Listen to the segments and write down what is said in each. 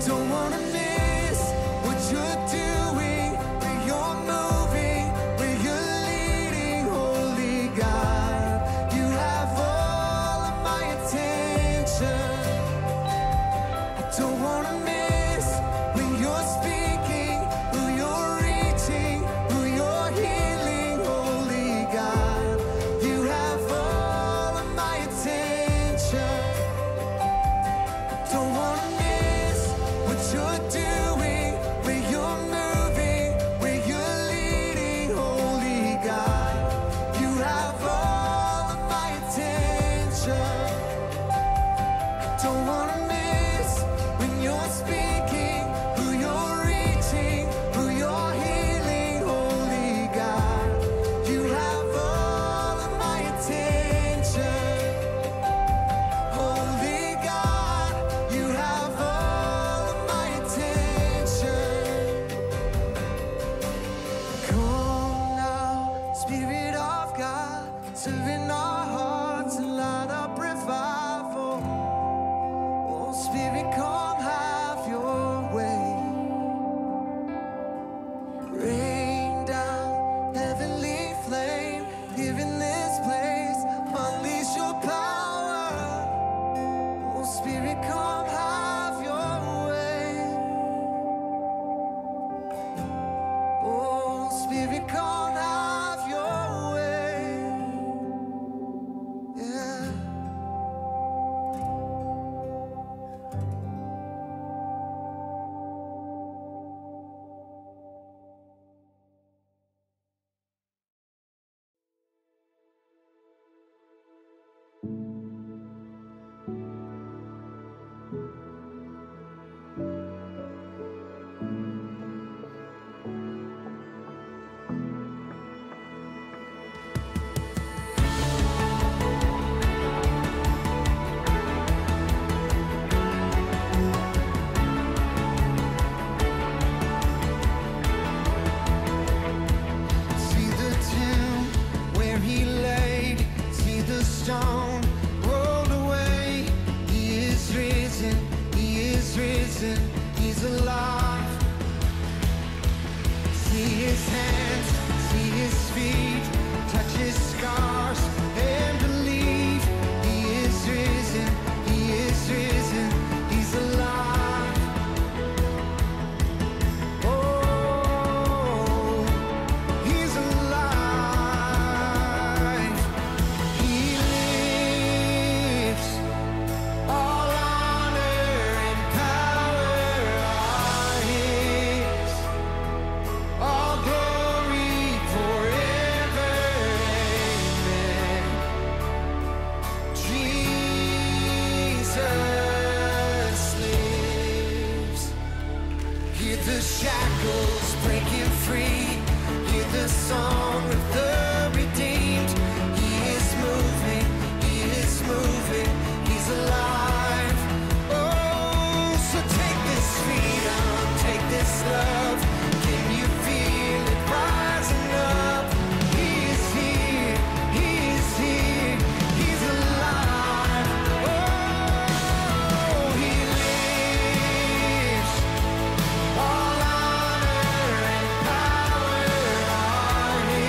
don't wanna miss what you're doing, where you're moving, where you're leading, holy God. You have all of my attention. I don't wanna miss when you're speaking, who you're reaching, who you're healing, holy God. You have all of my attention. Don't wanna miss what you're doing, where you're moving, where you're leading, holy God. You have all of my attention. Don't wanna miss when you're speaking, who you're reaching, who you're healing, holy God. You have all of my attention. Holy God, you have all of my attention. Come now, Spirit of God, stir in our hearts and light up revival. Oh, Spirit, come have your way. Rain down, heavenly flame, here in this place, unleash your power. Oh, Spirit, come have your way. Oh, Spirit, come have your way. Yeah. See the tomb where he laid, see the stone rolled away. He is risen, he's alive. See his hands, see his feet, touch his scars and believe. He is risen, he's alive. Oh, he's alive. He lives. All honor and power are his. All glory forever. Amen. Jesus lives. Hear the shackles breaking free. Hear the song of the redeemed. He is moving, he's alive. Oh, so take this freedom, take this love. Can you feel it rising up? He is here, he's alive. Oh, he lives. All honor and power are his.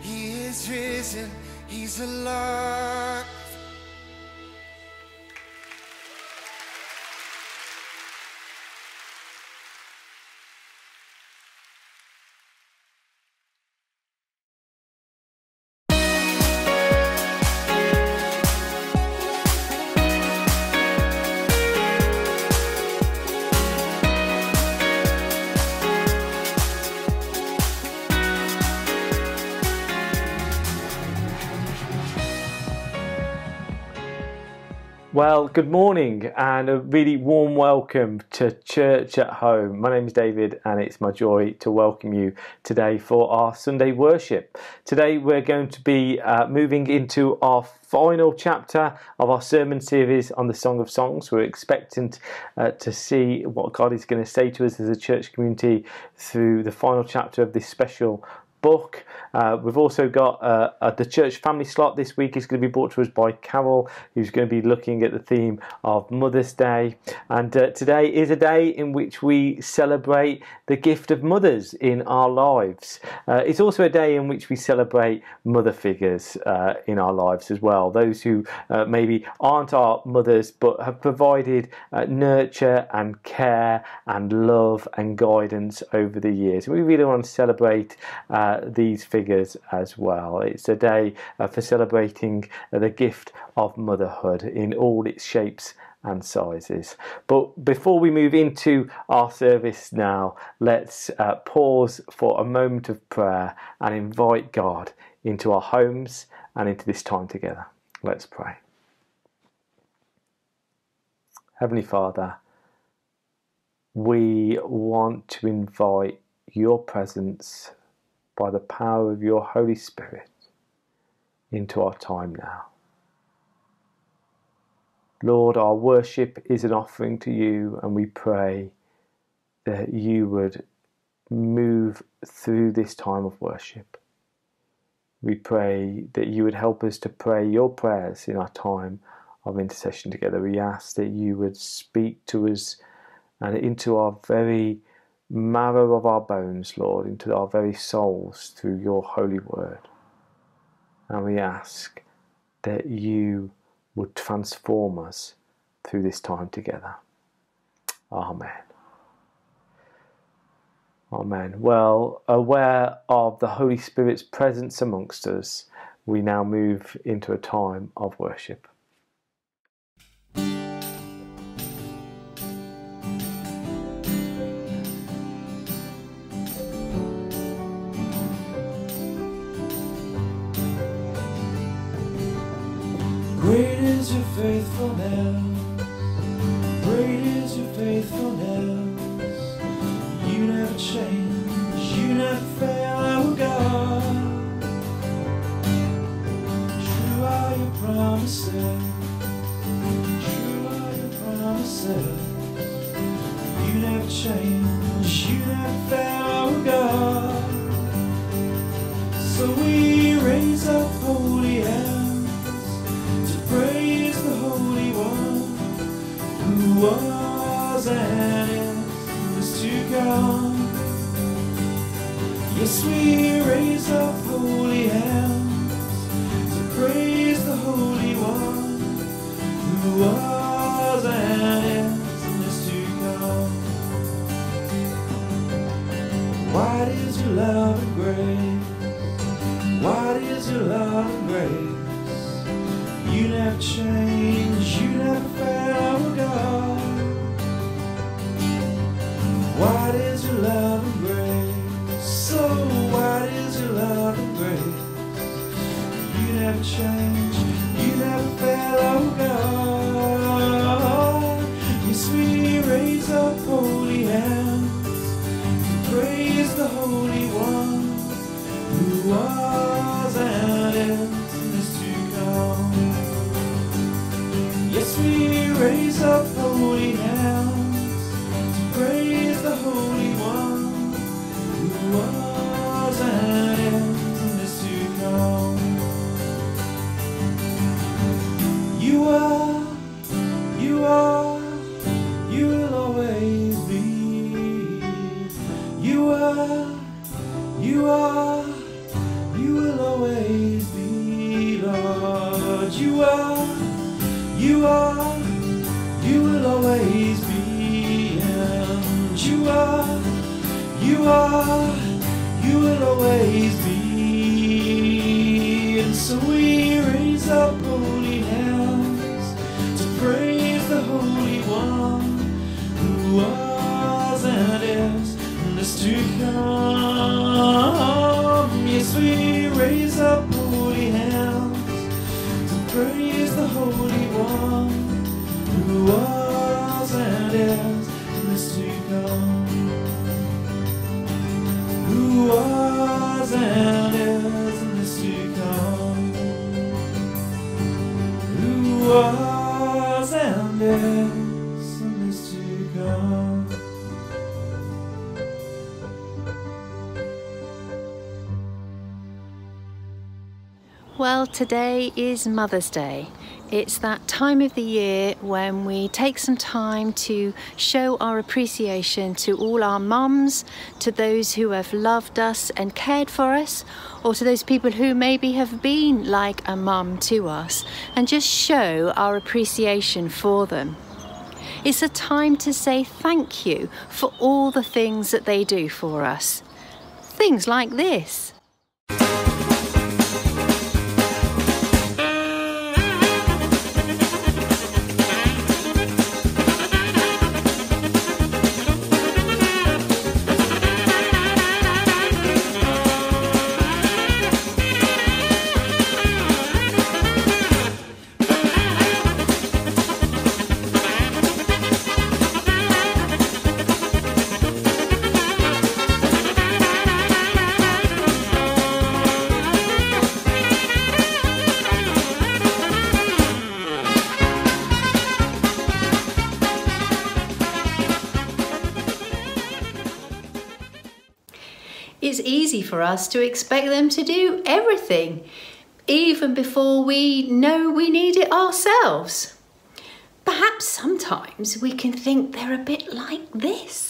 He is risen, he's alive. Well, good morning and a really warm welcome to Church at Home. My name is David and it's my joy to welcome you today for our Sunday worship. Today we're going to be moving into our final chapter of our sermon series on the Song of Songs. We're expectant to see what God is going to say to us as a church community through the final chapter of this special book. We've also got the church family slot this week is going to be brought to us by Carol, who's going to be looking at the theme of Mother's Day. And today is a day in which we celebrate the gift of mothers in our lives. It's also a day in which we celebrate mother figures in our lives as well. Those who maybe aren't our mothers but have provided nurture and care and love and guidance over the years. And we really want to celebrate these figures as well. It's a day for celebrating the gift of motherhood in all its shapes and sizes. But before we move into our service now, let's pause for a moment of prayer and invite God into our homes and into this time together. Let's pray. Heavenly Father, we want to invite your presence by the power of your Holy Spirit into our time now. Lord, our worship is an offering to you, and we pray that you would move through this time of worship. We pray that you would help us to pray your prayers in our time of intercession together. We ask that you would speak to us and into our very marrow of our bones, Lord, into our very souls through your holy word. And we ask that you would transform us through this time together. Amen. Amen. Well, aware of the Holy Spirit's presence amongst us, we now move into a time of worship. Great is your faithfulness, great is your faithfulness. You never change, you never fail, oh God. True are your promises, true are your promises. You never change, you never fail, oh God. So we raise up holy hands, praise the Holy One, who was and is to come. Yes, we raise up holy hands to praise the Holy One, who was and is to come. Wide is your love and grace, wide is your love and grace. You never change, you never fail, oh God. Wide is your love and grace, so wide is your love and grace. You never change, you never fail, oh God. Yes, we raise up holy hands to praise the Holy One, who was and is to come. Yes, we raise up holy hands to praise the Holy One, who was and is to come. You are, you are, you will always be. You are, you are, you will always be. always be, Lord. You are, you are, you will always be, and you are, you are, you will always be. And so we raise up holy hands to praise the Holy One who was and is to come. Yes, we raise up holy hands to praise the Holy One who was and is to come. Who was and is to come. Who was and is to come. Well, today is Mother's Day. It's that time of the year when we take some time to show our appreciation to all our mums, to those who have loved us and cared for us, or to those people who maybe have been like a mum to us, and just show our appreciation for them. It's a time to say thank you for all the things that they do for us. Things like this. It's easy for us to expect them to do everything, even before we know we need it ourselves. Perhaps sometimes we can think they're a bit like this.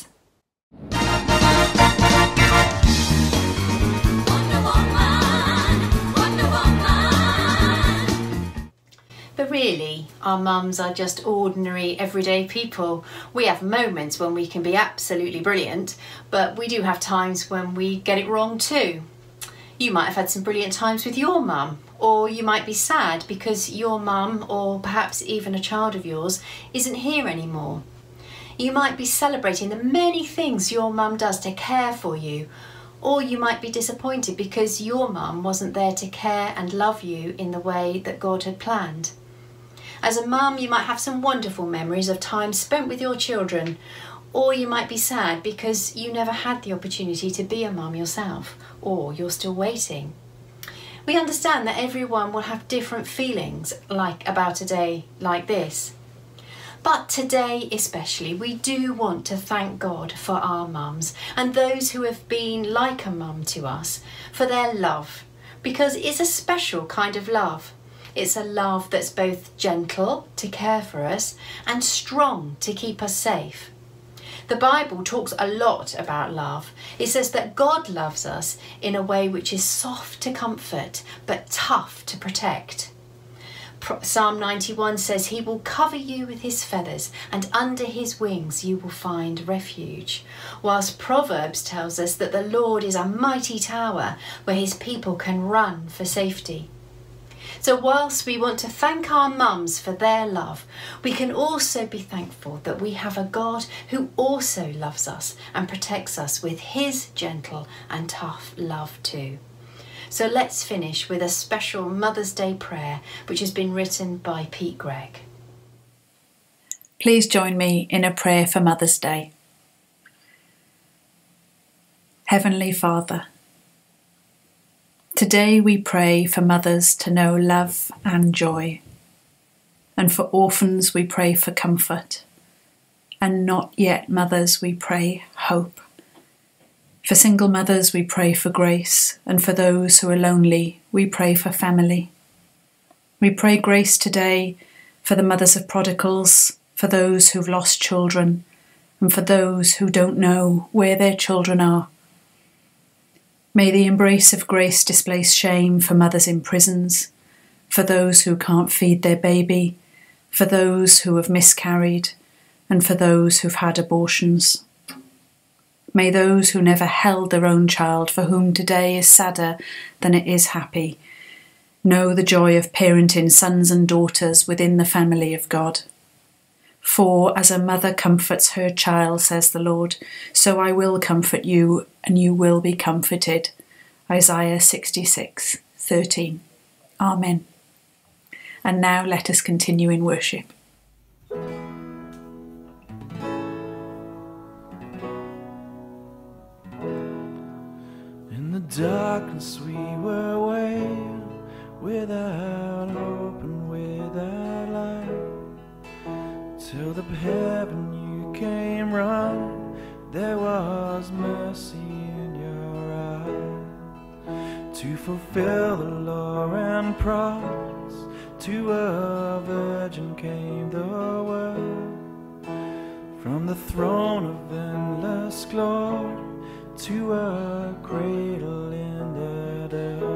But really, our mums are just ordinary, everyday people. We have moments when we can be absolutely brilliant, but we do have times when we get it wrong too. You might have had some brilliant times with your mum, or you might be sad because your mum, or perhaps even a child of yours, isn't here anymore. You might be celebrating the many things your mum does to care for you, or you might be disappointed because your mum wasn't there to care and love you in the way that God had planned. As a mum, you might have some wonderful memories of time spent with your children, or you might be sad because you never had the opportunity to be a mum yourself, or you're still waiting. We understand that everyone will have different feelings about a day like this. But today especially, we do want to thank God for our mums and those who have been like a mum to us, for their love, because it's a special kind of love. It's a love that's both gentle to care for us and strong to keep us safe. The Bible talks a lot about love. It says that God loves us in a way which is soft to comfort but tough to protect. Psalm 91 says he will cover you with his feathers and under his wings you will find refuge. Whilst Proverbs tells us that the Lord is a mighty tower where his people can run for safety. So whilst we want to thank our mums for their love, we can also be thankful that we have a God who also loves us and protects us with his gentle and tough love too. So let's finish with a special Mother's Day prayer which has been written by Pete Gregg. Please join me in a prayer for Mother's Day. Heavenly Father, today we pray for mothers to know love and joy, and for orphans we pray for comfort, and not yet mothers we pray hope. For single mothers we pray for grace, and for those who are lonely we pray for family. We pray grace today for the mothers of prodigals, for those who've lost children, and for those who don't know where their children are. May the embrace of grace displace shame for mothers in prisons, for those who can't feed their baby, for those who have miscarried, and for those who've had abortions. May those who never held their own child, for whom today is sadder than it is happy, know the joy of parenting sons and daughters within the family of God. For as a mother comforts her child, says the Lord, so I will comfort you, and you will be comforted. Isaiah 66:13. Amen. And now let us continue in worship. In the darkness we were waiting, without hope and without light, till the heaven you came running, there was mercy in your eyes, to fulfill the law and prophets. To a virgin came the word, from the throne of endless glory to a cradle in the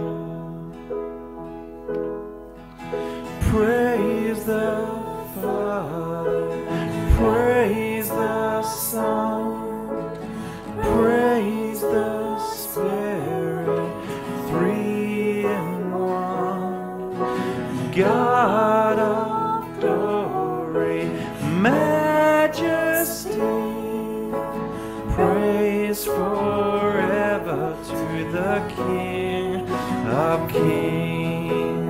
dirt. Praise the Father, praise the Son, praise the Spirit, three in one. God of glory, majesty, praise forever to the King of Kings.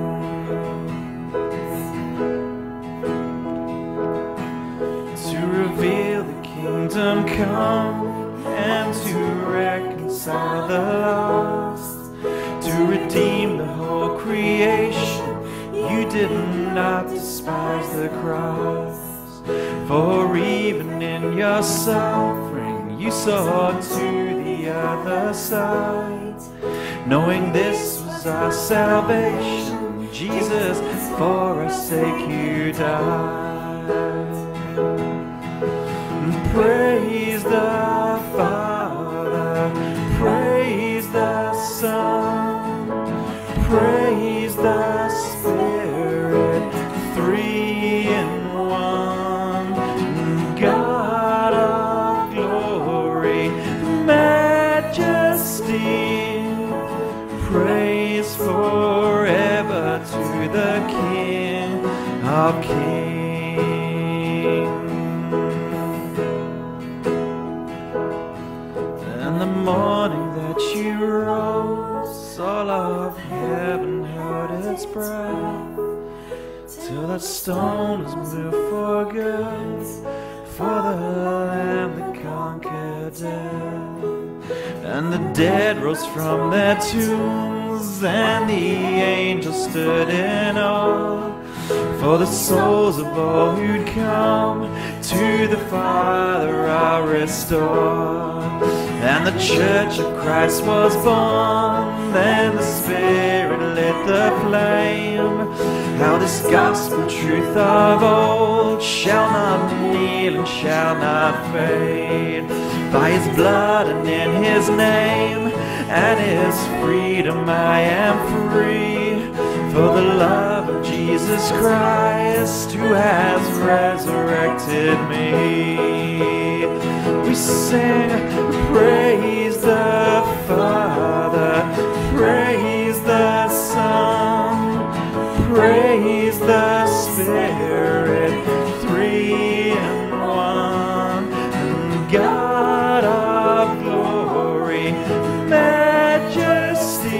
To reveal the kingdom come and to reconcile the lost, to redeem the whole creation. You did not despise the cross, for even in your suffering you saw to the other side, knowing this was our salvation. Jesus, for our sake you died. Praise the Father, praise the Son, praise the Spirit, three in one. God of glory, majesty, praise forever to the King of Kings. And the morning that you rose, all of heaven held its breath, till that stone is moved for good, for the Lamb that conquered death. And the dead rose from their tombs, and the angels stood in awe, for the souls of all who'd come to the Father are restored. And the Church of Christ was born, and the Spirit lit the flame. How this gospel truth of old shall not kneel and shall not fade. By His blood and in His name and His freedom I am free, for the love of Jesus Christ who has resurrected me. We sing, praise the Father, praise the Son, praise the Spirit, three in one. God of glory, majesty,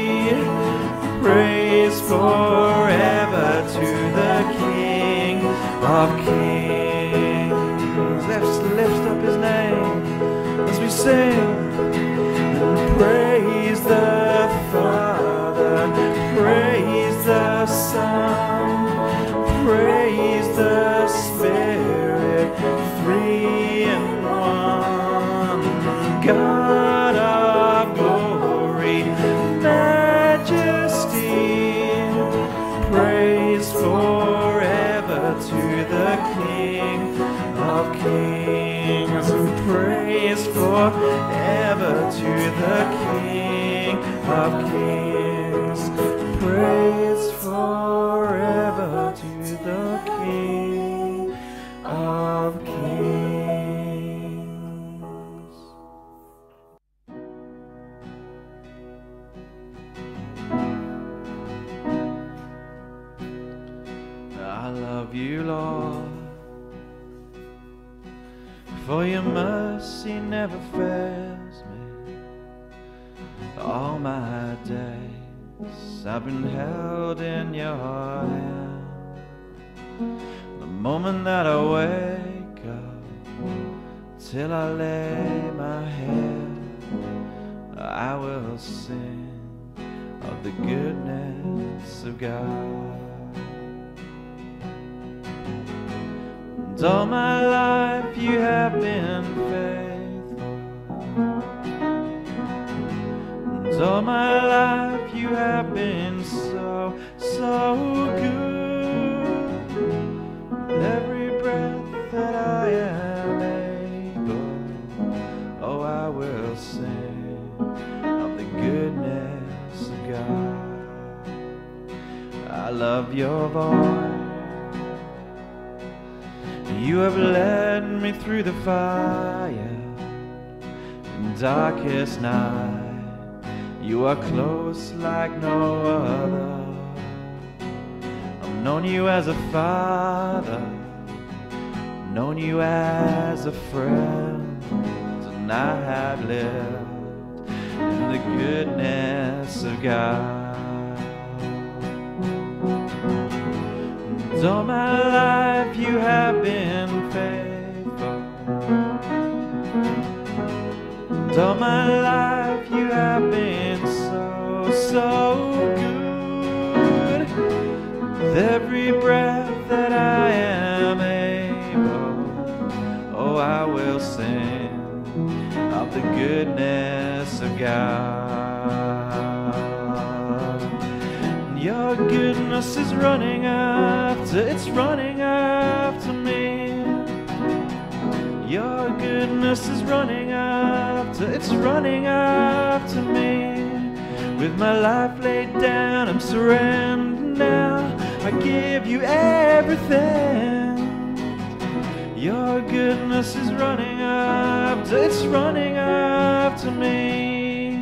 praise forever to the King of Kings. Let's lift up His name as we sing. And praise the Father, praise the Son, praise the Spirit, three in one. God of glory, majesty, praise forever to the King of Kings. Praise forever to the King of Kings. Praise forever to the King of Kings. I love you, Lord, for your mercy never fails me. All my days I've been held in your hand. The moment that I wake up till I lay my head, I will sing of the goodness of God. And all my life you have been faithful. And all my life you have been so, so good. With every breath that I am able, oh, I will sing of the goodness of God. I love your voice. You have led me through the fire in darkest night. You are close like no other. I've known you as a father, known you as a friend, and I have lived in the goodness of God. And all my life you have been faithful. And all my life you have been so, so good. With every breath that I am able, oh, I will sing of the goodness of God. And your goodness is running after, it's running after me. Your goodness is running after, it's running after me. With my life laid down, I'm surrendered now. I give you everything. Your goodness is running after, it's running after me.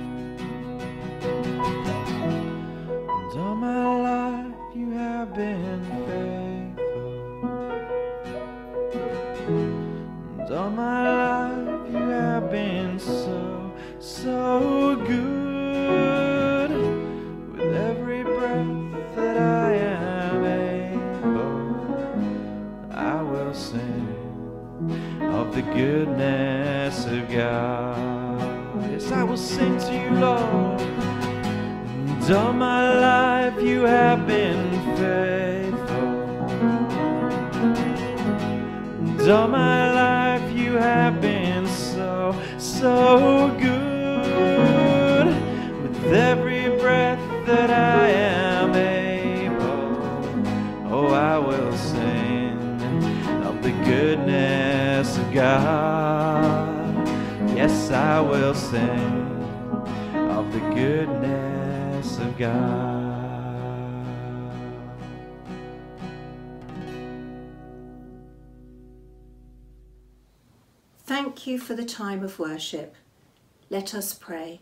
And all my life you have been faithful. And all my life you have been so, so good. With every breath that I am able, I will sing of the goodness of God. Yes, I will sing to you, Lord. And all my life you have been faithful. And all my life you have been so, so good. With every breath that I am able, oh, I will sing of the goodness of God. Yes, I will sing of the goodness of God. Thank you for the time of worship. Let us pray.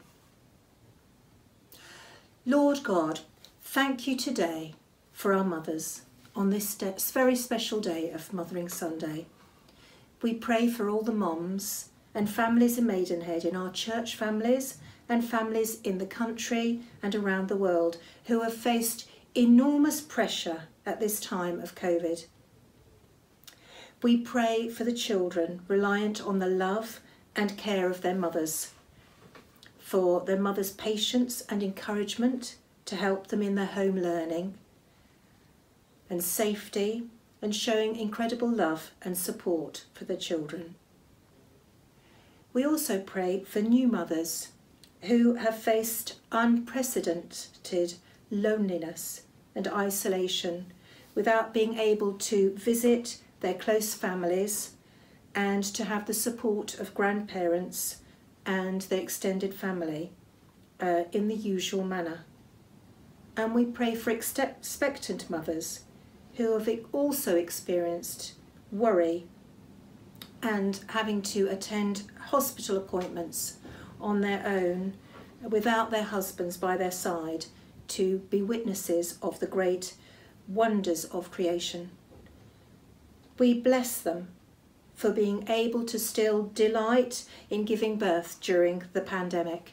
Lord God, thank you today for our mothers on this very special day of Mothering Sunday. We pray for all the moms and families in Maidenhead, in our church families and families in the country and around the world who have faced enormous pressure at this time of COVID. We pray for the children reliant on the love and care of their mothers, for their mothers' patience and encouragement to help them in their home learning and safety, and showing incredible love and support for the children. We also pray for new mothers who have faced unprecedented loneliness and isolation without being able to visit their close families and to have the support of grandparents and their extended family in the usual manner. And we pray for expectant mothers who have also experienced worry and having to attend hospital appointments on their own without their husbands by their side to be witnesses of the great wonders of creation. We bless them for being able to still delight in giving birth during the pandemic.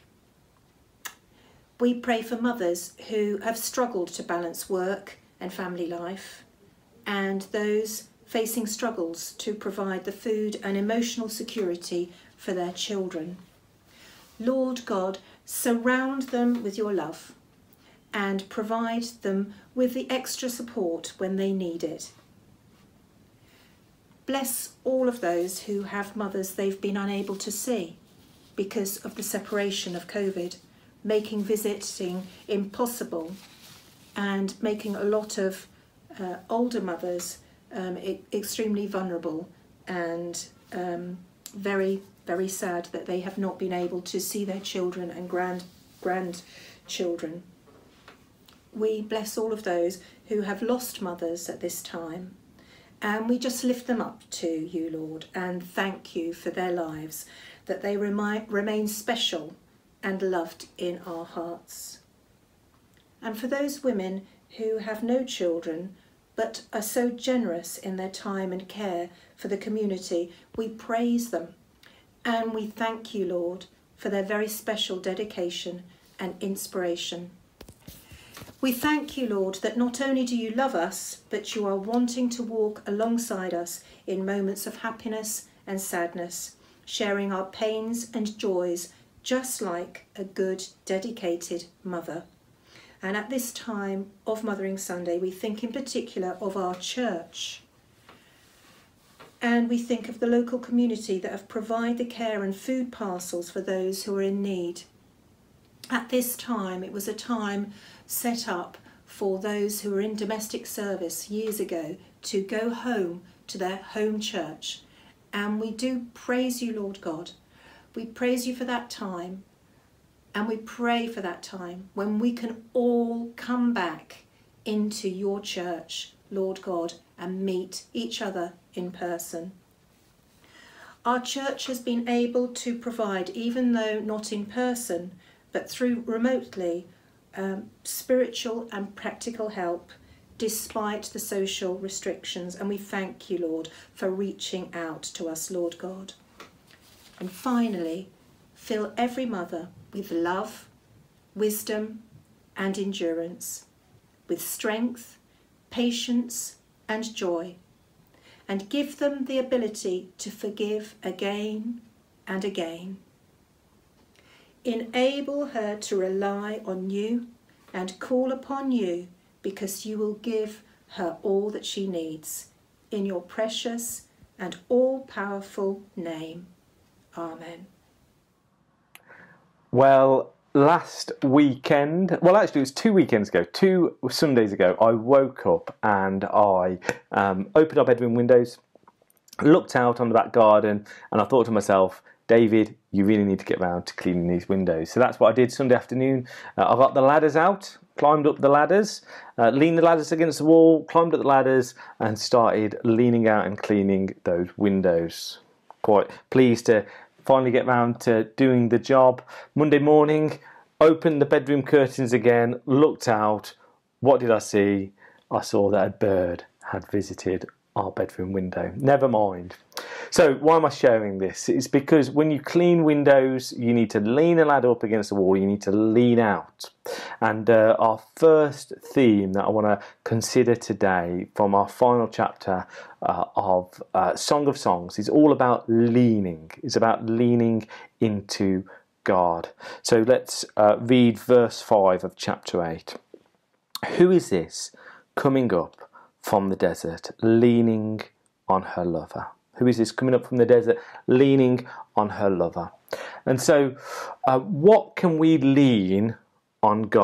We pray for mothers who have struggled to balance work and family life, and those facing struggles to provide the food and emotional security for their children. Lord God, surround them with your love and provide them with the extra support when they need it. Bless all of those who have mothers they've been unable to see because of the separation of COVID, making visiting impossible and making a lot of older mothers extremely vulnerable and very, very sad that they have not been able to see their children and grandchildren. We bless all of those who have lost mothers at this time, and we just lift them up to you, Lord, and thank you for their lives, that they remain special and loved in our hearts. And for those women who have no children but are so generous in their time and care for the community, we praise them and we thank you, Lord, for their very special dedication and inspiration. We thank you, Lord, that not only do you love us, but you are wanting to walk alongside us in moments of happiness and sadness, sharing our pains and joys, just like a good, dedicated mother. And at this time of Mothering Sunday, we think in particular of our church. And we think of the local community that have provided the care and food parcels for those who are in need. At this time, it was a time set up for those who were in domestic service years ago to go home to their home church. And we do praise you, Lord God. We praise you for that time. And we pray for that time when we can all come back into your church, Lord God, and meet each other in person. Our church has been able to provide, even though not in person, but through remotely, spiritual and practical help despite the social restrictions. And we thank you, Lord, for reaching out to us, Lord God. And finally, fill every mother with love, wisdom and endurance, with strength, patience and joy, and give them the ability to forgive again and again. Enable her to rely on you and call upon you, because you will give her all that she needs. In your precious and all-powerful name. Amen. Well, last weekend, well actually it was 2 weekends ago, 2 Sundays ago, I woke up and I opened our bedroom windows, looked out on the back garden, and I thought to myself, David, you really need to get round to cleaning these windows. So that's what I did Sunday afternoon. I got the ladders out, climbed up the ladders, leaned the ladders against the wall, climbed up the ladders and started leaning out and cleaning those windows. Quite pleased to finally get round to doing the job. Monday morning, opened the bedroom curtains again, looked out. What did I see? I saw that a bird had visited our bedroom window. Never mind. So why am I sharing this? It's because when you clean windows, you need to lean a ladder up against the wall. You need to lean out. And our first theme that I want to consider today from our final chapter of Song of Songs is all about leaning. It's about leaning into God. So let's read verse 5 of chapter 8. Who is this coming up from the desert, leaning on her lover? Who is this coming up from the desert, leaning on her lover? And so, what can we lean on God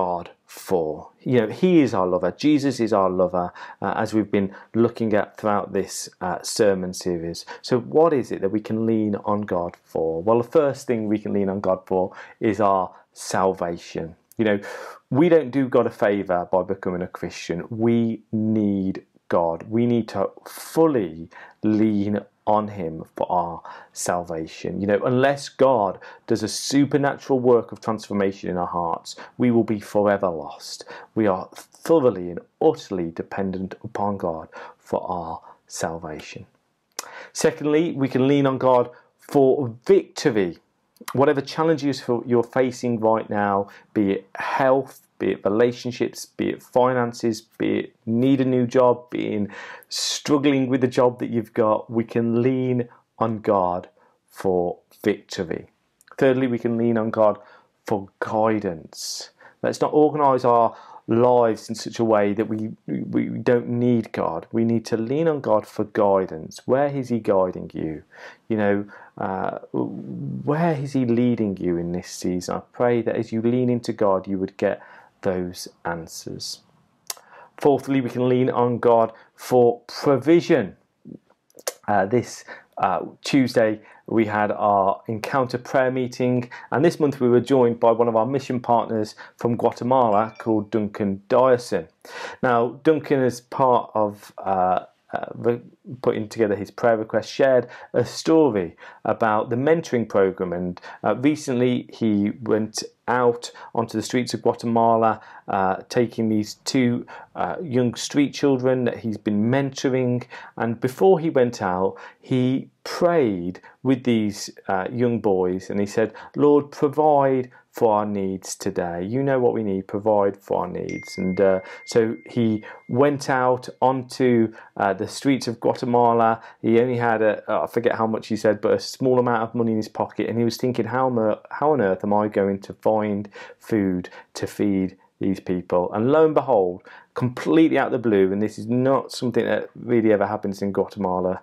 for. You know, he is our lover. Jesus is our lover, as we've been looking at throughout this sermon series. So what is it that we can lean on God for? Well, the first thing we can lean on God for is our salvation. You know, we don't do God a favour by becoming a Christian. We need God. We need to fully lean on him for our salvation. You know, unless God does a supernatural work of transformation in our hearts, we will be forever lost. We are thoroughly and utterly dependent upon God for our salvation. Secondly, we can lean on God for victory. Whatever challenges you're facing right now, be it health, be it relationships, be it finances, be it need a new job, be it struggling with the job that you've got, we can lean on God for victory. Thirdly, we can lean on God for guidance. Let's not organise our lives in such a way that we don't need God. We need to lean on God for guidance. Where is he guiding you? You know, where is he leading you in this season? I pray that as you lean into God, you would get those answers. Fourthly, we can lean on God for provision. This Tuesday we had our Encounter prayer meeting, and this month we were joined by one of our mission partners from Guatemala called Duncan Dyerson. Now, Duncan, as part of putting together his prayer request, shared a story about the mentoring program, and recently he went out onto the streets of Guatemala, taking these two young street children that he's been mentoring. And before he went out, he prayed with these young boys, and he said, "Lord, provide for our needs today. You know what we need, provide for our needs." And so he went out onto the streets of Guatemala. He only had I forget how much he said, but a small amount of money in his pocket, and he was thinking, how on earth am I going to find food to feed these people? And lo and behold, completely out of the blue, and this is not something that really ever happens in Guatemala,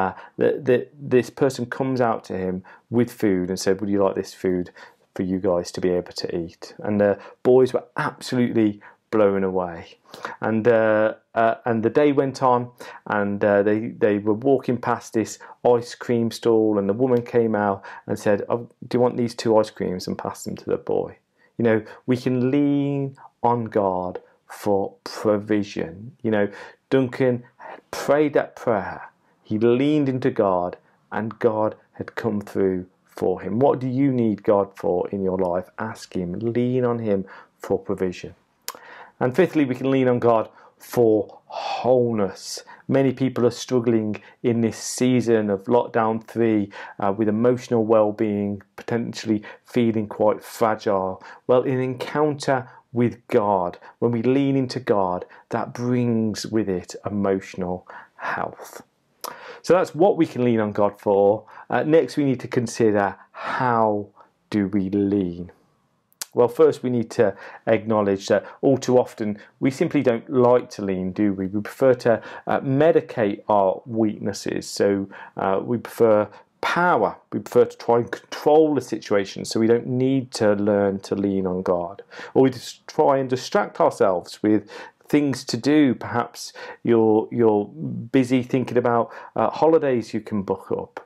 this person comes out to him with food and said, "Would you like this food for you guys to be able to eat?" And the boys were absolutely blown away. And the day went on, and they were walking past this ice cream stall, and the woman came out and said, "Oh, do you want these 2 ice creams?" and passed them to the boy. You know, we can lean on God for provision. You know, Duncan prayed that prayer. He leaned into God, and God had come through for him. What do you need God for in your life? Ask him. Lean on him for provision. And fifthly, we can lean on God for wholeness. Many people are struggling in this season of lockdown 3 with emotional well-being, potentially feeling quite fragile. Well, in Encounter with God, when we lean into God, that brings with it emotional health. So that's what we can lean on God for. Next, we need to consider, how do we lean? Well, first we need to acknowledge that all too often we simply don't like to lean, do we? We prefer to medicate our weaknesses. So we prefer power. We prefer to try and control the situation, so we don't need to learn to lean on God. Or we just try and distract ourselves with things to do. Perhaps you're busy thinking about holidays you can book up.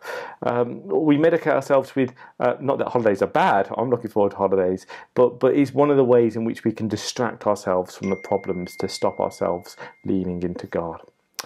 We medicate ourselves with, not that holidays are bad, I'm looking forward to holidays, but it's one of the ways in which we can distract ourselves from the problems to stop ourselves leaning into God.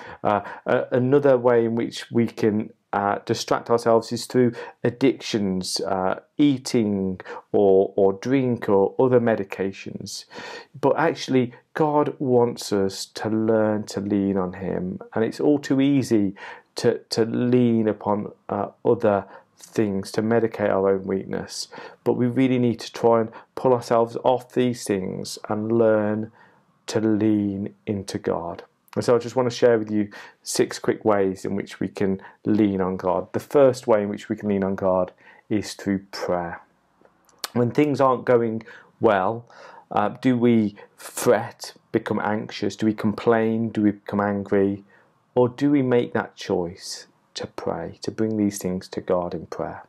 Another way in which we can distract ourselves is through addictions, eating or drink or other medications. But actually, God wants us to learn to lean on him, and it's all too easy to lean upon other things to medicate our own weakness. But we really need to try and pull ourselves off these things and learn to lean into God. And so I just want to share with you 6 quick ways in which we can lean on God. The first way in which we can lean on God is through prayer. When things aren't going well, do we fret, become anxious? Do we complain? Do we become angry? Or do we make that choice to pray, to bring these things to God in prayer?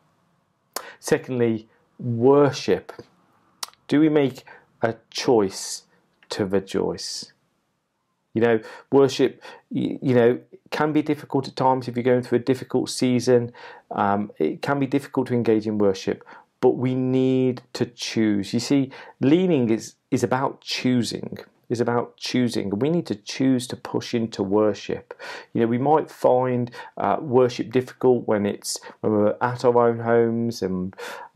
Secondly, worship. Do we make a choice to rejoice. Worship, can be difficult at times if you're going through a difficult season. It can be difficult to engage in worship, but we need to choose. You see, leaning is about choosing. Is about choosing. We need to choose to push into worship. We might find worship difficult when we're at our own homes and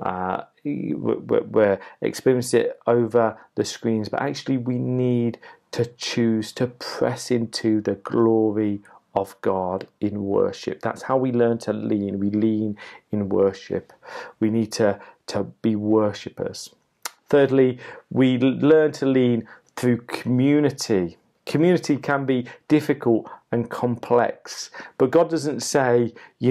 we're experiencing it over the screens, but actually we need to choose to press into the glory of God in worship. That's how we learn to lean. We lean in worship. We need to be worshippers. Thirdly, we learn to lean through community. Community can be difficult and complex, but God doesn't say,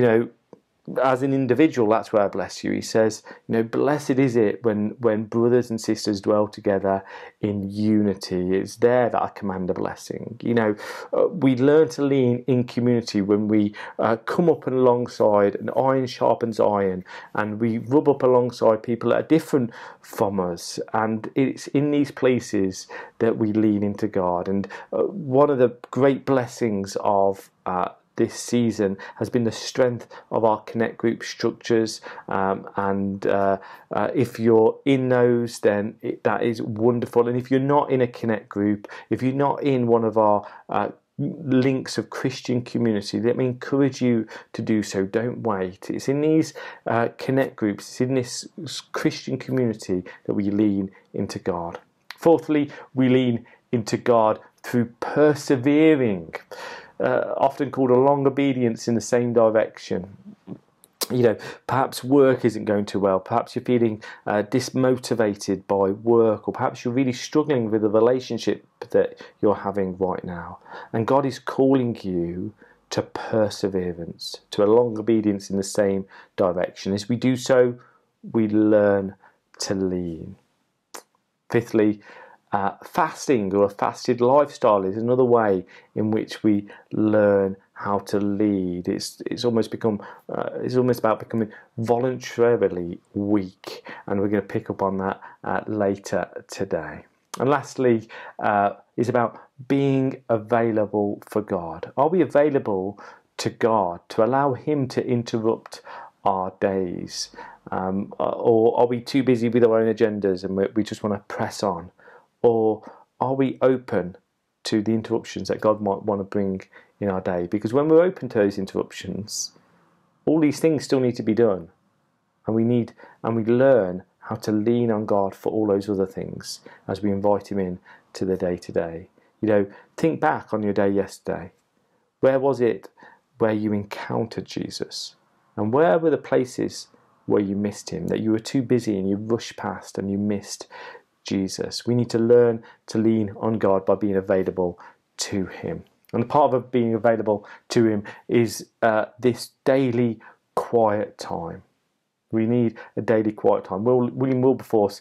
as an individual, that's where I bless you. He says, blessed is it when brothers and sisters dwell together in unity. It's there that I command a blessing. We learn to lean in community when we come up and alongside, and iron sharpens iron, and we rub up alongside people that are different from us. And it's in these places that we lean into God. And one of the great blessings of this season has been the strength of our Connect group structures, and if you're in those, then that is wonderful. And if you're not in a Connect group, if you're not in one of our links of Christian community, let me encourage you to do so. Don't wait. It's in these Connect groups, it's in this Christian community that we lean into God. Fourthly, we lean into God through persevering. Often called a long obedience in the same direction. Perhaps work isn't going too well. Perhaps you're feeling dismotivated by work, or perhaps you're really struggling with the relationship that you're having right now. And God is calling you to perseverance, to a long obedience in the same direction. As we do so, we learn to lean. Fifthly, fasting or a fasted lifestyle is another way in which we learn how to lead. It's almost about becoming voluntarily weak, and we're going to pick up on that later today. And lastly, is about being available for God. Are we available to God to allow Him to interrupt our days, or are we too busy with our own agendas and we just want to press on? Or are we open to the interruptions that God might want to bring in our day? Because when we're open to those interruptions, all these things still need to be done. And we learn how to lean on God for all those other things as we invite Him in to the day-to-day. Think back on your day yesterday. Where was it where you encountered Jesus? And where were the places where you missed Him, that you were too busy and you rushed past and you missed Jesus? We need to learn to lean on God by being available to Him. And part of being available to Him is this daily quiet time. We need a daily quiet time. William Wilberforce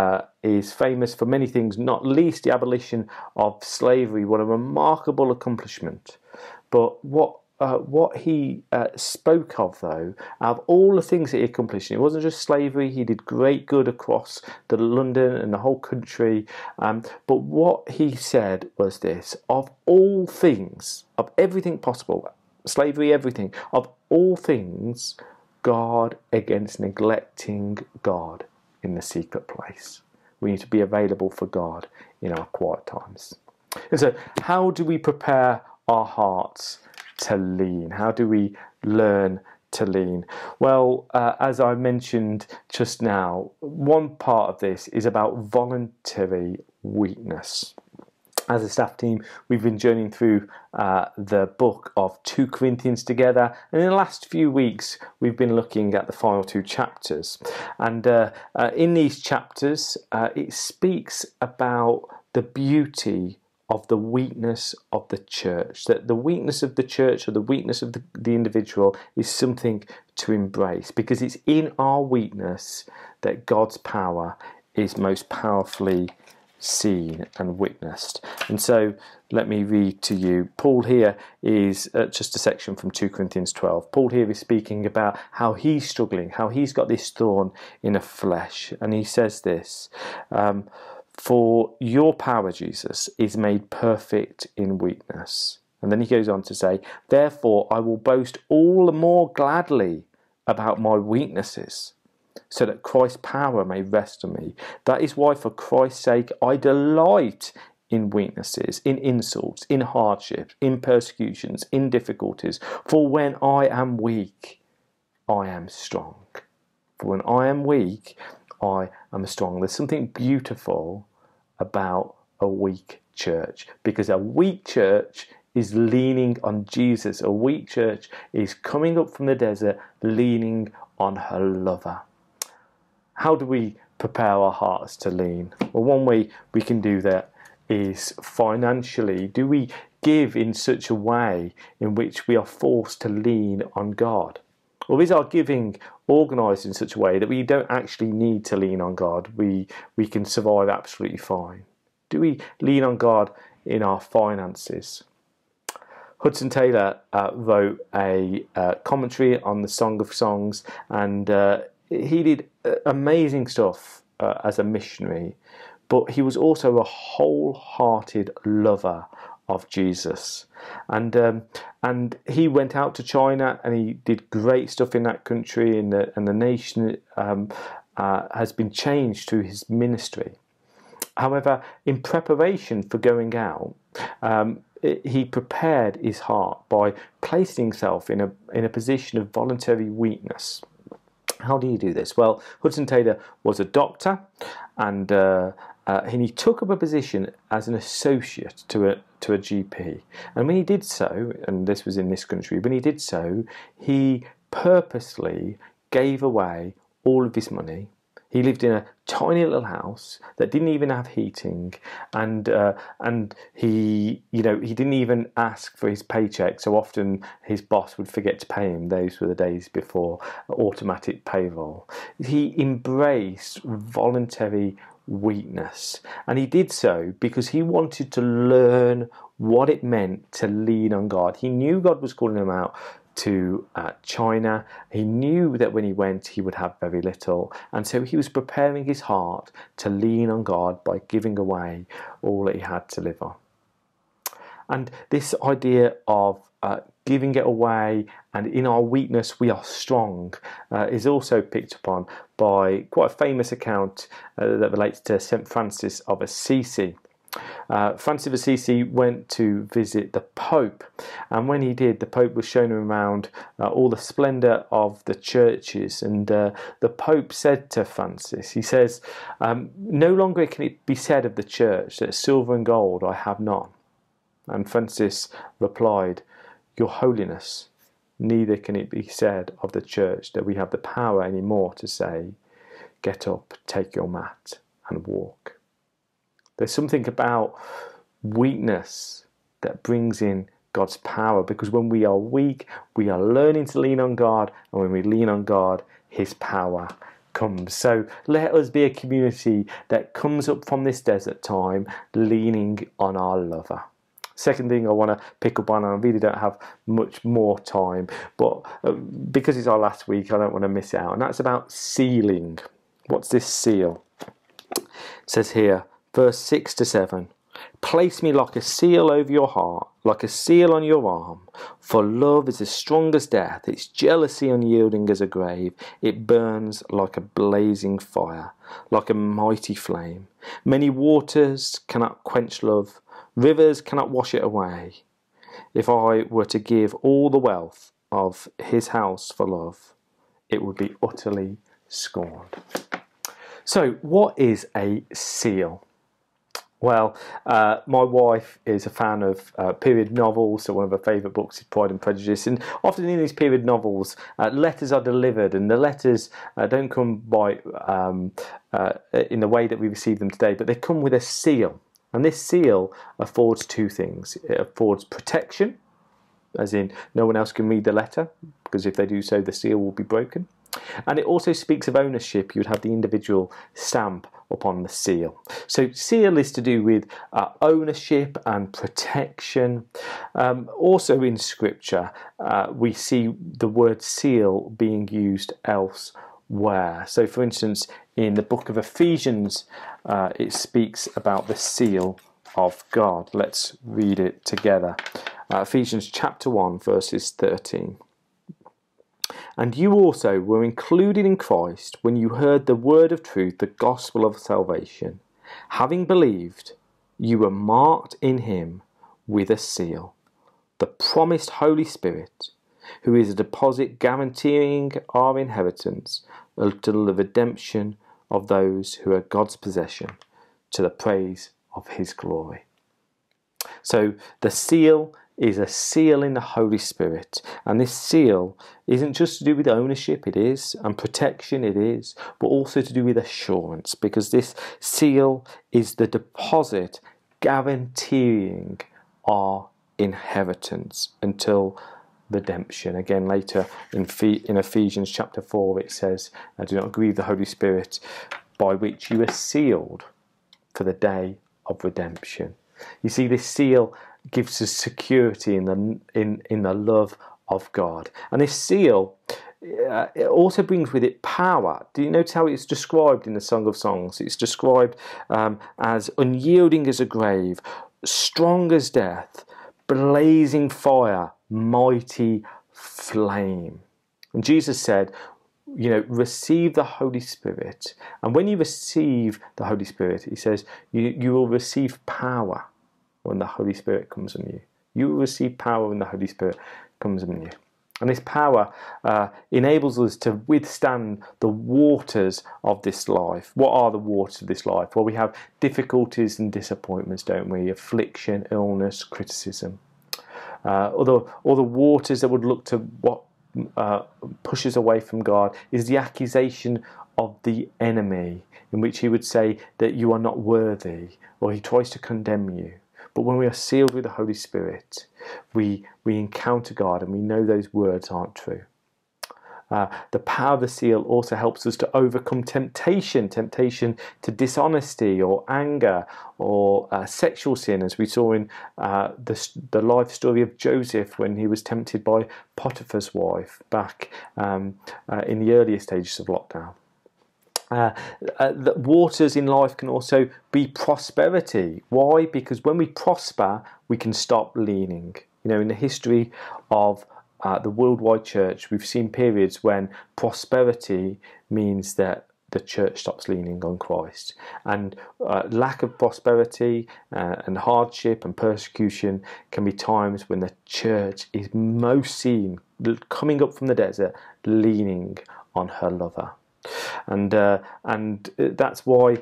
is famous for many things, not least the abolition of slavery. What a remarkable accomplishment. But what he spoke of, though, out of all the things that he accomplished, it wasn't just slavery. He did great good across the London and the whole country. But what he said was this: of all things, of everything possible, slavery, everything, of all things, guard against neglecting God in the secret place. We need to be available for God in our quiet times. And so, how do we prepare our hearts to lean? How do we learn to lean? Well, as I mentioned just now, one part of this is about voluntary weakness. As a staff team, we've been journeying through the book of 2 Corinthians together, and in the last few weeks we've been looking at the final 2 chapters. And in these chapters it speaks about the beauty of the weakness of the church, that the weakness of the church or the weakness of the individual is something to embrace, because it's in our weakness that God's power is most powerfully seen and witnessed. And so let me read to you. Paul here is just a section from 2 Corinthians 12. Paul here is speaking about how he's struggling, how he's got this thorn in the flesh. And he says this, For your power, Jesus, is made perfect in weakness. And then he goes on to say, therefore I will boast all the more gladly about my weaknesses, so that Christ's power may rest on me. That is why, for Christ's sake, I delight in weaknesses, in insults, in hardships, in persecutions, in difficulties. For when I am weak, I am strong. For when I am weak, I am strong. There's something beautiful about a weak church, because a weak church is leaning on Jesus. A weak church is coming up from the desert, leaning on her lover. How do we prepare our hearts to lean? Well, one way we can do that is financially. Do we give in such a way in which we are forced to lean on God? Or is our giving organised in such a way that we don't actually need to lean on God? We can survive absolutely fine. Do we lean on God in our finances? Hudson Taylor wrote a commentary on the Song of Songs, and he did amazing stuff as a missionary, but he was also a wholehearted lover of Jesus, and he went out to China and he did great stuff in that country, and the nation has been changed through his ministry. However, in preparation for going out, he prepared his heart by placing himself in a position of voluntary weakness. How do you do this? Well, Hudson Taylor was a doctor, and he took up a position as an associate to a GP. And when he did so, and this was in this country, when he did so, he purposely gave away all of his money. He lived in a tiny little house that didn't even have heating, and he didn't even ask for his paycheck. So often his boss would forget to pay him. Those were the days before automatic payroll. He embraced voluntary weakness, and he did so because he wanted to learn what it meant to lean on God. He knew God was calling him out to China. He knew that when he went he would have very little, and so he was preparing his heart to lean on God by giving away all that he had to live on. And this idea of giving it away, and in our weakness we are strong, is also picked upon by quite a famous account that relates to St. Francis of Assisi. Francis of Assisi went to visit the Pope, and when he did, the Pope was showing him around all the splendour of the churches, and the Pope said to Francis, he says, no longer can it be said of the church that silver and gold I have none. And Francis replied, Your Holiness, neither can it be said of the church that we have the power any more to say, get up, take your mat and walk. There's something about weakness that brings in God's power, because when we are weak, we are learning to lean on God, and when we lean on God, his power comes. So let us be a community that comes up from this desert time leaning on our lover. Second thing I want to pick up on, and I really don't have much more time, but because it's our last week, I don't want to miss it out, and that's about sealing. What's this seal? It says here, verse 6 to 7, place me like a seal over your heart, like a seal on your arm, for love is as strong as death, its jealousy unyielding as a grave, it burns like a blazing fire, like a mighty flame. Many waters cannot quench love, rivers cannot wash it away. If I were to give all the wealth of his house for love, it would be utterly scorned. So what is a seal? Well, my wife is a fan of period novels, so one of her favourite books is Pride and Prejudice, and often in these period novels, letters are delivered, and the letters don't come by in the way that we receive them today, but they come with a seal, and this seal affords two things. It affords protection, as in no one else can read the letter, because if they do so, the seal will be broken. And it also speaks of ownership. You would have the individual stamp upon the seal. So seal is to do with ownership and protection. Also in Scripture, we see the word seal being used elsewhere. wear. So, for instance, in the book of Ephesians, it speaks about the seal of God. Let's read it together. Ephesians chapter 1, verses 13. And you also were included in Christ when you heard the word of truth, the gospel of salvation. Having believed, you were marked in him with a seal, the promised Holy Spirit, who is a deposit guaranteeing our inheritance until the redemption of those who are God's possession, to the praise of his glory. So the seal is a seal in the Holy Spirit, and this seal isn't just to do with ownership, it is, and protection, it is, but also to do with assurance, because this seal is the deposit guaranteeing our inheritance until redemption. Again, later in Ephesians chapter 4, it says, do not grieve the Holy Spirit, by which you are sealed for the day of redemption. You see, this seal gives us security in the love of God. And this seal it also brings with it power. Do you notice how it's described in the Song of Songs? It's described as unyielding as a grave, strong as death, blazing fire, mighty flame. And Jesus said, receive the Holy Spirit. And when you receive the Holy Spirit, he says, you will receive power when the Holy Spirit comes on you. You will receive power when the Holy Spirit comes on you. And this power enables us to withstand the waters of this life. What are the waters of this life? Well, we have difficulties and disappointments, don't we? Affliction, illness, criticism. Or the waters that would look to what pushes away from God is the accusation of the enemy, in which he would say that you are not worthy, or he tries to condemn you. But when we are sealed with the Holy Spirit, we encounter God and we know those words aren't true. The power of the seal also helps us to overcome temptation to dishonesty or anger or sexual sin, as we saw in the life story of Joseph when he was tempted by Potiphar's wife back in the earlier stages of lockdown. The waters in life can also be prosperity. Why? Because when we prosper, we can stop leaning. In the history of the worldwide church, we've seen periods when prosperity means that the church stops leaning on Christ. And lack of prosperity and hardship and persecution can be times when the church is most seen, coming up from the desert, leaning on her lover. And that's why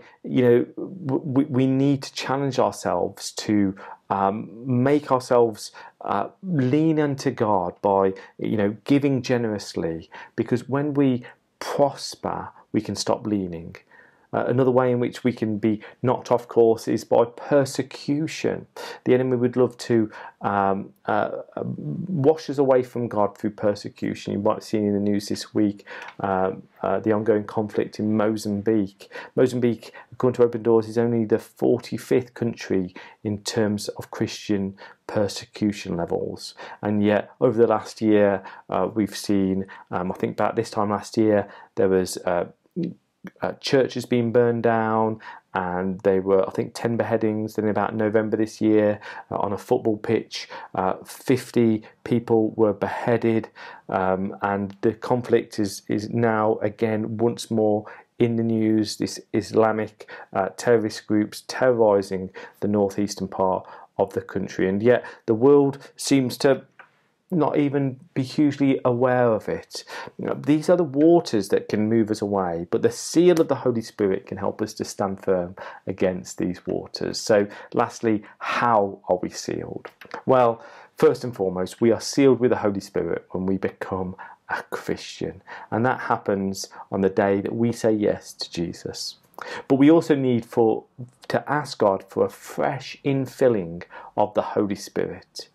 we need to challenge ourselves to make ourselves lean into God by giving generously, because when we prosper we can stop leaning. Another way in which we can be knocked off course is by persecution. The enemy would love to wash us away from God through persecution. You might have seen in the news this week the ongoing conflict in Mozambique. Mozambique, according to Open Doors, is only the 45th country in terms of Christian persecution levels. And yet, over the last year, we've seen, I think about this time last year, there was churches being burned down, and they were, I think, 10 beheadings. Then about November this year, on a football pitch, 50 people were beheaded, and the conflict is now again once more in the news. This Islamic terrorist groups terrorising the northeastern part of the country, and yet the world seems to not even be hugely aware of it. These are the waters that can move us away, but the seal of the Holy Spirit can help us to stand firm against these waters. So lastly, how are we sealed? Well, first and foremost, we are sealed with the Holy Spirit when we become a Christian, and that happens on the day that we say yes to Jesus. But we also need to ask God for a fresh infilling of the Holy Spirit,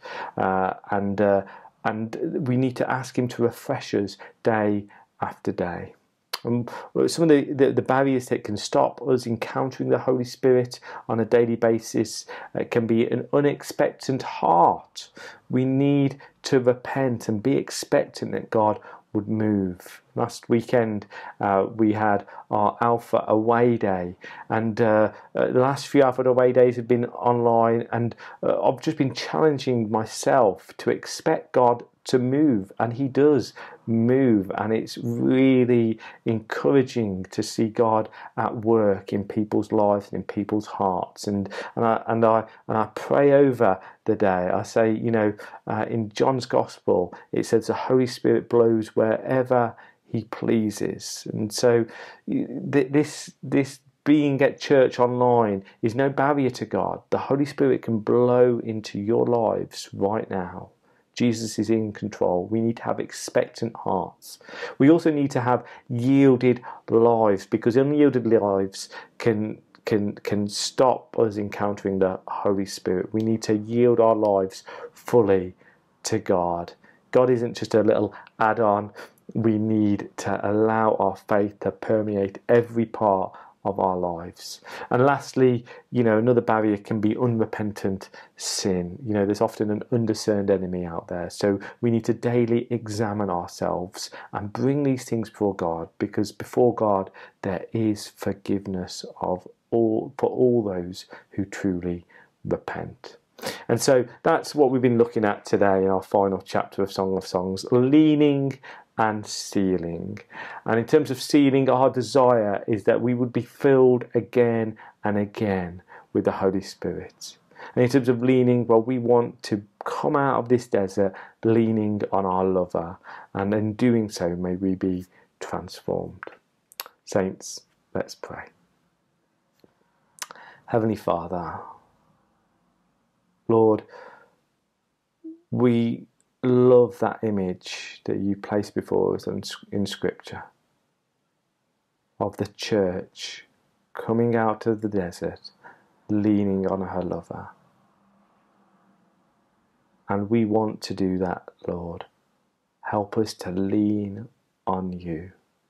and we need to ask him to refresh us day after day. Some of the barriers that can stop us encountering the Holy Spirit on a daily basis can be an unexpectant heart. We need to repent and be expectant that God would move. Last weekend we had our Alpha Away Day, and the last few Alpha Away Days have been online, and I've just been challenging myself to expect God to move, and He does move, and it's really encouraging to see God at work in people's lives and in people's hearts. And I pray over the day. I say, in John's Gospel it says the Holy Spirit blows wherever He pleases, and so this being at church online is no barrier to God. The Holy Spirit can blow into your lives right now. Jesus is in control. We need to have expectant hearts. We also need to have yielded lives, because unyielded lives can stop us encountering the Holy Spirit. We need to yield our lives fully to God. God isn't just a little add-on. We need to allow our faith to permeate every part of our lives. And lastly, another barrier can be unrepentant sin. There's often an undiscerned enemy out there. So we need to daily examine ourselves and bring these things before God, because before God there is forgiveness for all those who truly repent. And so that's what we've been looking at today in our final chapter of Song of Songs, leaning and sealing. And in terms of sealing, our desire is that we would be filled again and again with the Holy Spirit. And in terms of leaning, well, we want to come out of this desert leaning on our lover, and in doing so may we be transformed. Saints, let's pray. Heavenly Father, Lord, we love that image that you place before us in Scripture of the church coming out of the desert, leaning on her lover. And we want to do that, Lord. Help us to lean on you.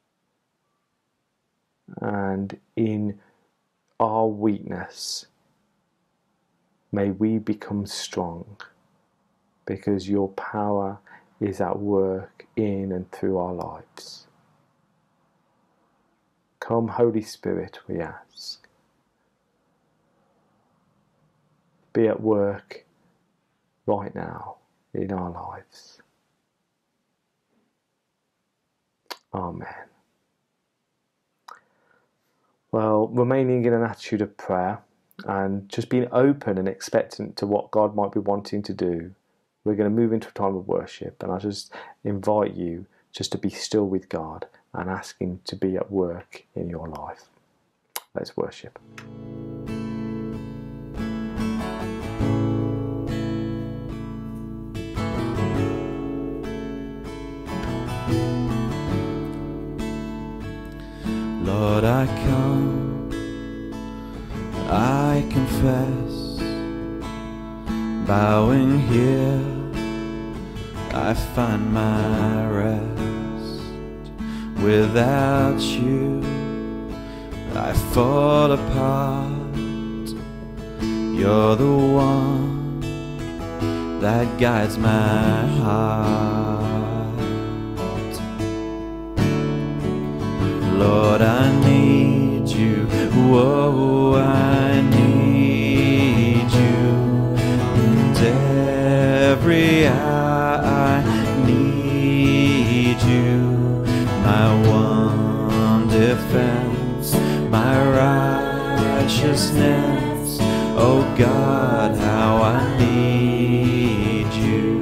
And in our weakness, may we become strong, because your power is at work in and through our lives. Come, Holy Spirit, we ask. Be at work right now in our lives. Amen. Well, remaining in an attitude of prayer and just being open and expectant to what God might be wanting to do, we're going to move into a time of worship, and I just invite you just to be still with God and ask Him to be at work in your life. Let's worship. Lord, I come, I confess, bowing here, I find my rest. Without you, I fall apart. You're the one that guides my heart. Lord, I need you, whoa, I need you. And every hour I need you. My one defense, my righteousness. Oh God, how I need you.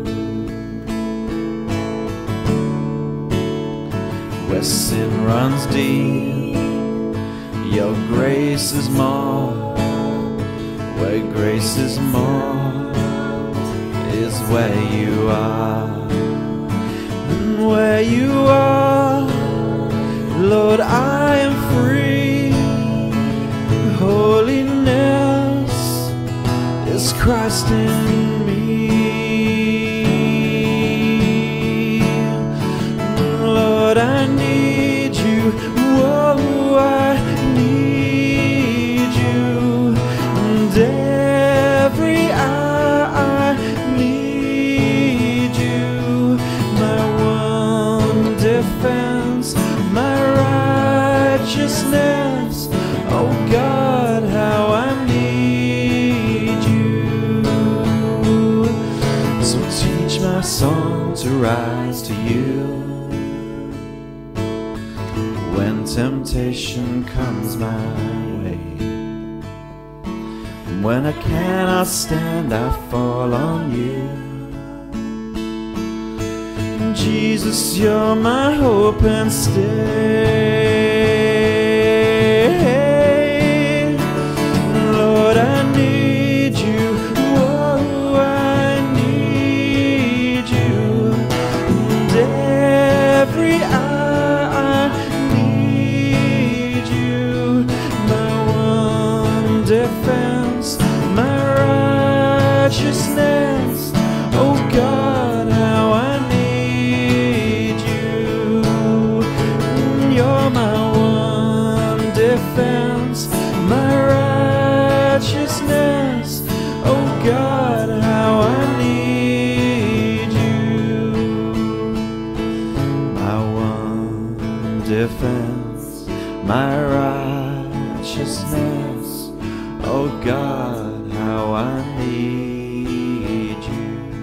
Where sin runs deep, your grace is more. Where grace is more is where you are. And where you are, Lord, I am free. Holiness is Christ in me. Lord, I need you. Whoa, I need you. And every hour I need you. My one song to rise to you. When temptation comes my way, and when I cannot stand, I fall on you. Jesus, you're my hope and stay. Lord, I need you. Oh, I need you. And every hour I need you. My one defense, my righteousness. Oh God, how I need you. You're my one defense, my righteousness. Oh God, how I need you. My one defense, my righteousness. Oh God, how I need you.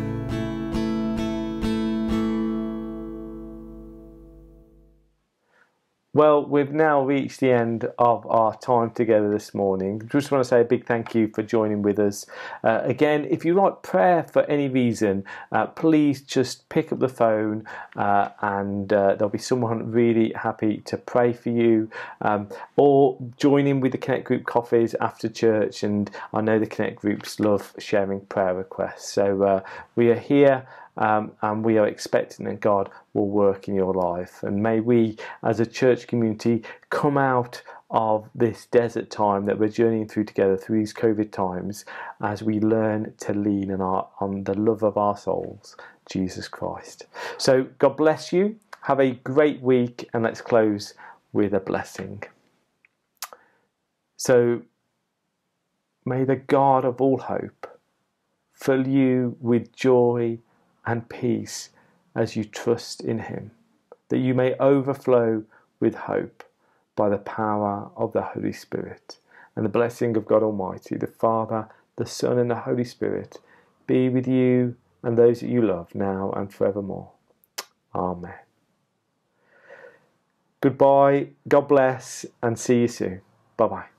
Well, we've now reached the end of our time together this morning. Just want to say a big thank you for joining with us. Again, if you like prayer for any reason, please just pick up the phone and there'll be someone really happy to pray for you. Or join in with the Connect Group coffees after church, and I know the Connect Groups love sharing prayer requests. So we are here. And we are expecting that God will work in your life. And may we, as a church community, come out of this desert time that we're journeying through together, through these COVID times, as we learn to lean on the love of our souls, Jesus Christ. So God bless you. Have a great week, and let's close with a blessing. So may the God of all hope fill you with joy and peace as you trust in him, that you may overflow with hope by the power of the Holy Spirit. And the blessing of God Almighty, the Father, the Son, and the Holy Spirit be with you and those that you love now and forevermore. Amen. Goodbye, God bless, and see you soon. Bye-bye.